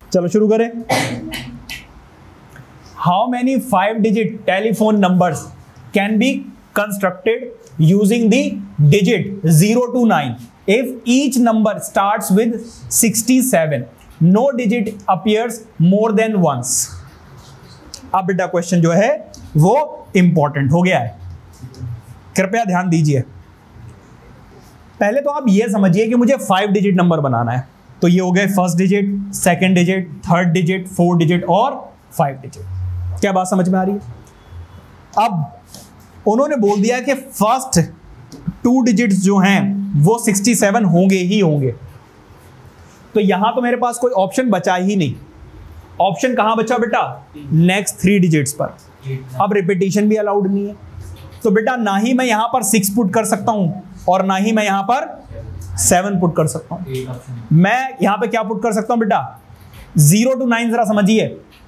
चलो शुरू करें। How many 5 digit telephone numbers can be constructed using the digit 0 to 9 if each number starts with 67, no digit appears more than once. अब बेटा question जो है वो इंपॉर्टेंट हो गया है, कृपया ध्यान दीजिए। पहले तो आप ये समझिए कि मुझे 5 डिजिट नंबर बनाना है, तो ये हो गए first digit, second digit, third digit, fourth digit और 5 डिजिट। क्या बात समझ में आ रही है? अब उन्होंने बोल दिया कि फर्स्ट 2 डिजिट्स जो हैं वो 67 होंगे ही होंगे, तो यहां तो मेरे पास कोई ऑप्शन बचा ही नहीं। ऑप्शन कहां बचा बेटा? नेक्स्ट 3 डिजिट्स पर। अब रिपीटिशन भी अलाउड नहीं है, तो बेटा ना ही मैं यहां पर 6 पुट कर सकता हूं और ना ही मैं यहां पर 7 पुट कर सकता हूं। मैं यहां पे क्या पुट कर सकता हूं बेटा? 0 to 9 जरा समझिए।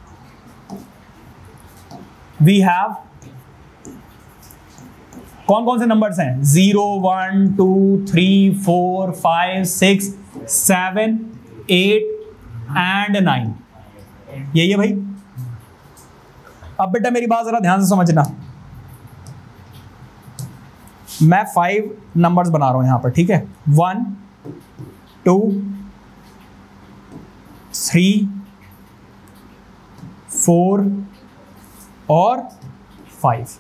वी हैव कौन कौन से नंबर्स हैं? 0, 1, 2, 3, 4, 5, 6, 7, 8 एंड 9। यही है भाई। अब बेटा मेरी बात जरा ध्यान से समझना, मैं 5 नंबर्स बना रहा हूं यहां पर, ठीक है? 1, 2, 3, 4 और 5।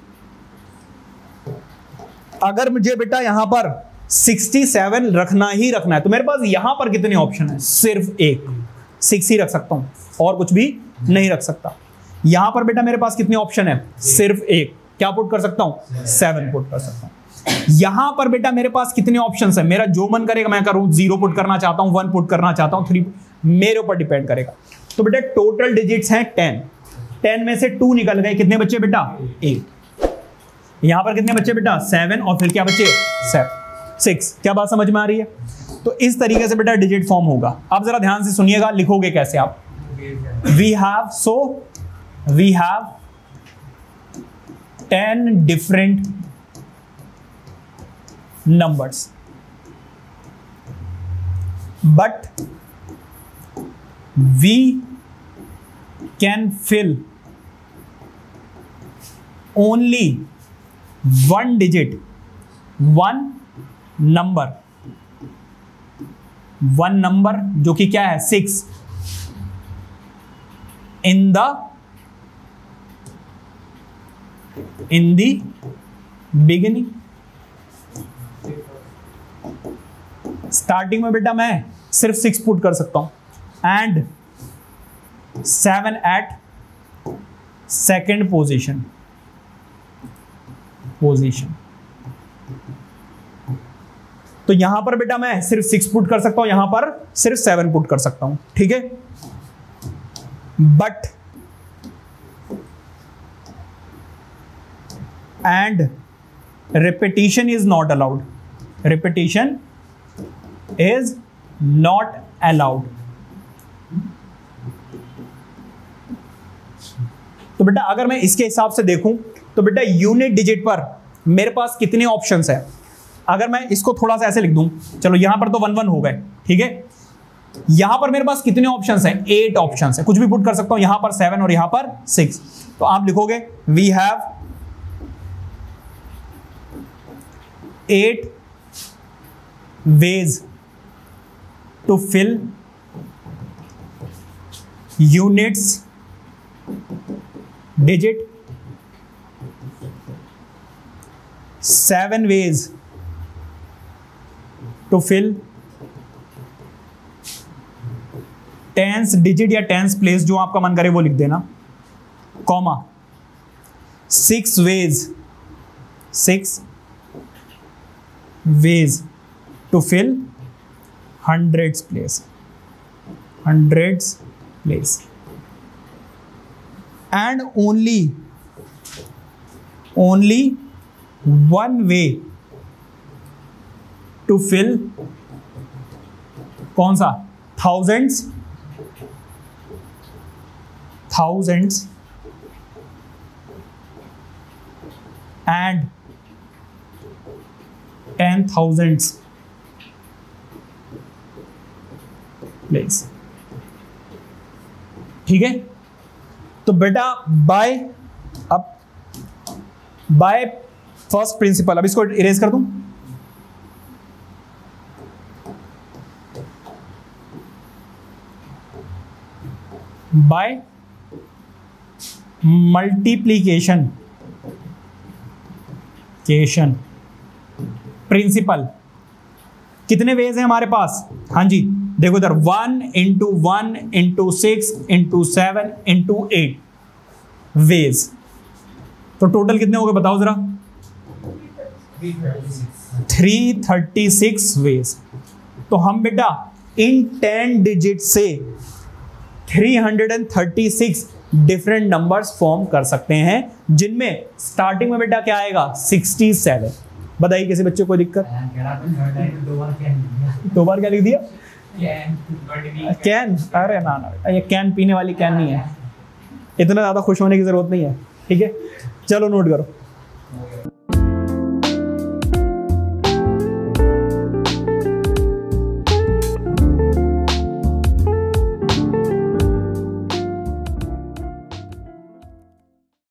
अगर मुझे बेटा यहां पर 67 रखना ही रखना है तो मेरे पास यहां पर कितने ऑप्शन है? सिर्फ एक, 6 ही रख सकता हूं और कुछ भी नहीं रख सकता। यहां पर बेटा मेरे पास कितने ऑप्शन है? सिर्फ एक। क्या पुट कर सकता हूं? 7 पुट कर सकता हूं। यहां पर बेटा मेरे पास कितने ऑप्शंस है? मेरा जो मन करेगा मैं करूं, 0 पुट करना चाहता हूं, 1 पुट करना चाहता हूं, 3, मेरे ऊपर डिपेंड करेगा। तो बेटा टोटल डिजिट्स हैं 10। 10 में से 2 निकल गए, कितने बच्चे बेटा? 8। यहां पर कितने बच्चे बेटा? 7 और फिर क्या बच्चे? 6। क्या बात समझ में आ रही है? तो इस तरीके से बेटा डिजिट फॉर्म होगा। अब जरा ध्यान से सुनिएगा, लिखोगे कैसे आप? We have 10 different numbers, but we can fill only one digit, one number जो कि क्या है? 6 in the beginning। स्टार्टिंग में बेटा मैं सिर्फ 6 पुट कर सकता हूं एंड 7 एट सेकेंड पोजीशन। तो यहां पर बेटा मैं सिर्फ 6 पुट कर सकता हूं, यहां पर सिर्फ 7 पुट कर सकता हूं, ठीक है? But and repetition is not allowed. Repetition is not allowed. तो बेटा अगर मैं इसके हिसाब से देखूं तो बेटा यूनिट डिजिट पर मेरे पास कितने ऑप्शंस हैं? अगर मैं इसको थोड़ा सा ऐसे लिख दूं, चलो यहां पर तो 1 1 हो गए, ठीक है? यहां पर मेरे पास कितने ऑप्शंस हैं? 8 ऑप्शंस हैं। कुछ भी पुट कर सकता हूं, यहां पर 7 और यहां पर 6। तो आप लिखोगे we have 8 ways to fill units digit, 7 ways to fill tens digit या टेंस प्लेस, जो आपका मन करे वो लिख देना, comma 6 ways to fill hundreds place and only one way to fill कौन सा? thousands and 10,000s place। ठीक है, तो बेटा बाय, अब बाय फर्स्ट प्रिंसिपल, अब इसको इरेज कर दूं, बाय मल्टीप्लीकेशन प्रिंसिपल। कितने वेज हैं हमारे पास? हाँ जी, देखो इधर 1 × 1 × 6 × 7 × 8 वेज, तो टोटल कितने हो गए बताओ जरा? 336 वेज। तो हम बेटा इन 10 डिजिट से 336 डिफरेंट नंबर्स फॉर्म कर सकते हैं, जिनमें स्टार्टिंग में बेटा क्या आएगा? 67। बताइए किसी बच्चे को दिक्कत? 2 बार क्या लिख दिया? कैन? अरे ना ना, ये कैन पीने वाली कैन नहीं है, इतना ज्यादा खुश होने की जरूरत नहीं है, ठीक है, चलो नोट करो।